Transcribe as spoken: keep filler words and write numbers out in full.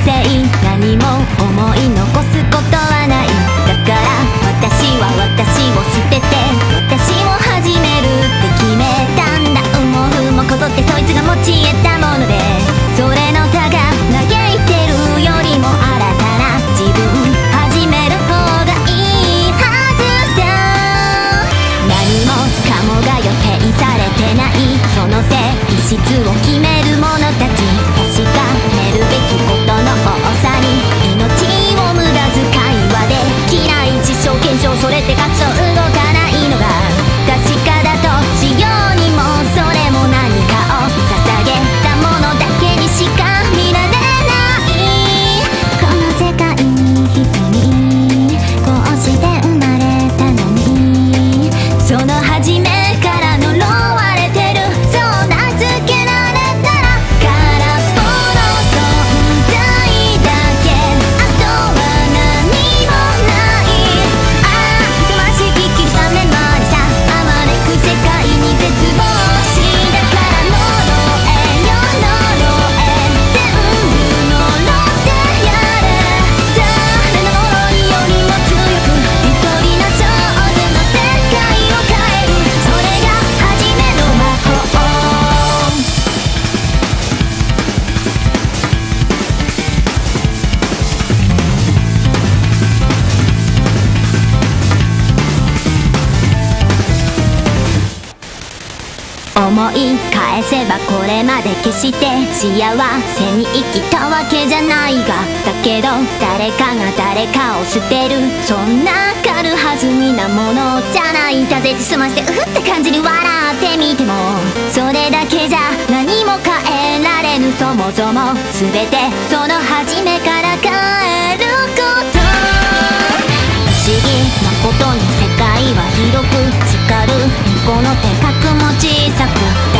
生何も思い残すことはない。だから私は私を捨てて私を始めるって決めたんだ。うもふもこぞってそいつが持ち得たもので、それの他が嘆いてるよりも新たな自分始める方がいいはずだ。何もかもが予定されてない、その性質を決める者たち、確かめるべきことの多さに命を無駄遣いはできない。実証検証それって活動動かないのが確かだとしようにも、それも何かを捧げたものだけにしか見られない。この世界に一人こうして生まれたのに、その初めから呪われてる、そう名付けられたら空っぽの存在だけ、あとは何もない。ああたくましききしたメモリさ、あまねく世界に絶望し、だから呪えよ呪え、全部呪ってやれ。誰の呪いよりも強く一人の少女の世界を変える、それが初めの魔法。思い返せばこれまで決して幸せに生きたわけじゃないが、だけど誰かが誰かを捨てる、そんな軽はずみなものじゃない。だぜ済ましてうふって感じに笑ってみても、それだけじゃ何も変えられぬ。そもそも全てその初めから変えること。不思議なことに世界は広く光る、この手角も小さく